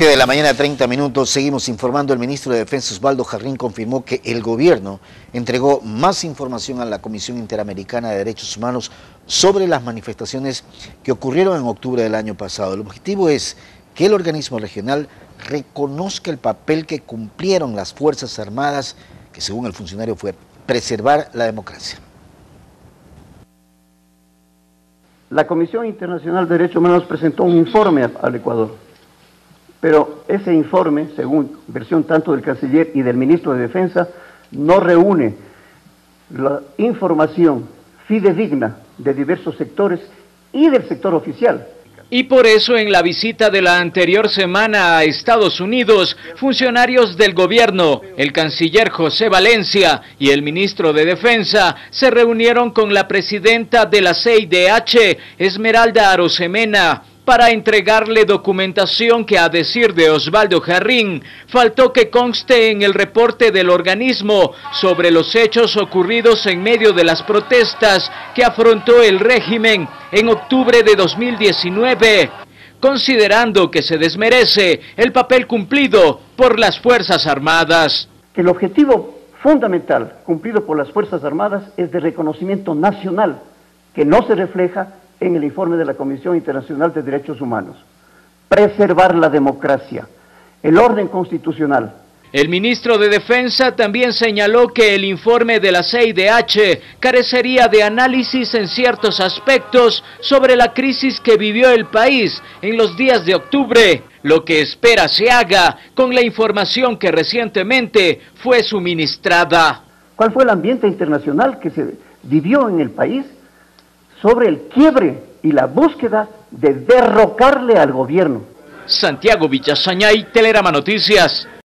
7 de la mañana, 30 minutos, seguimos informando. El ministro de Defensa, Osvaldo Jarrín, confirmó que el gobierno entregó más información a la Comisión Interamericana de Derechos Humanos sobre las manifestaciones que ocurrieron en octubre del año pasado. El objetivo es que el organismo regional reconozca el papel que cumplieron las Fuerzas Armadas, que según el funcionario fue preservar la democracia. La Comisión Internacional de Derechos Humanos presentó un informe al Ecuador, pero ese informe, según versión tanto del canciller y del ministro de Defensa, no reúne la información fidedigna de diversos sectores y del sector oficial. Y por eso en la visita de la anterior semana a Estados Unidos, funcionarios del gobierno, el canciller José Valencia y el ministro de Defensa se reunieron con la presidenta de la CIDH, Esmeralda Arosemena, para entregarle documentación que, a decir de Osvaldo Jarrín, faltó que conste en el reporte del organismo sobre los hechos ocurridos en medio de las protestas que afrontó el régimen en octubre de 2019, considerando que se desmerece el papel cumplido por las Fuerzas Armadas. El objetivo fundamental cumplido por las Fuerzas Armadas es de reconocimiento nacional, que no se refleja en el informe de la Comisión Internacional de Derechos Humanos. Preservar la democracia, el orden constitucional. El ministro de Defensa también señaló que el informe de la CIDH carecería de análisis en ciertos aspectos sobre la crisis que vivió el país en los días de octubre, lo que espera se haga con la información que recientemente fue suministrada. ¿Cuál fue el ambiente internacional que se vivió en el país sobre el quiebre y la búsqueda de derrocarle al gobierno? Santiago Villasañay, Telerama Noticias.